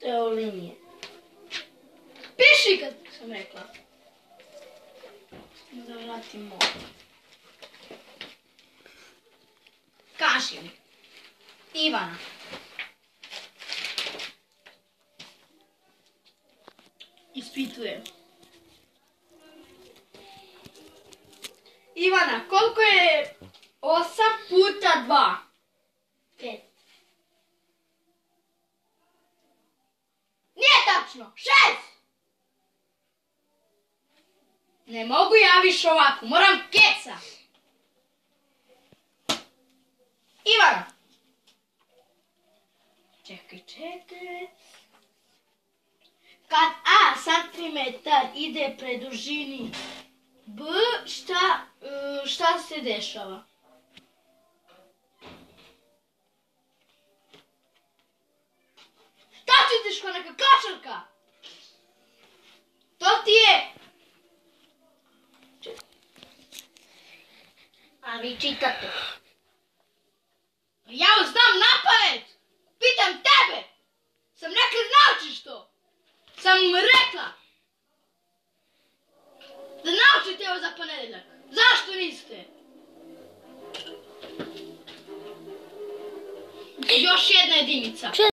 linije. Piši kad sam rekla. Da vratimo. Kaži mi. Ivana. Ispitujem. Ivana, koliko je 8 puta 2? 5. Nije tačno! 6! Ne mogu ja više ovako, moram keca! Ivana! Čekaj. Kad A santimetar ide pre dužini B, šta se dešava? Šta čitiš ko neka kačarka? To ti je... A vi čitate. Ja znam napamet! Pitam tebe! Sam rekla naučiš to! Sam rekla! Da naučite ovo za ponedeljak. Zašto niste? Još jedna jedinica.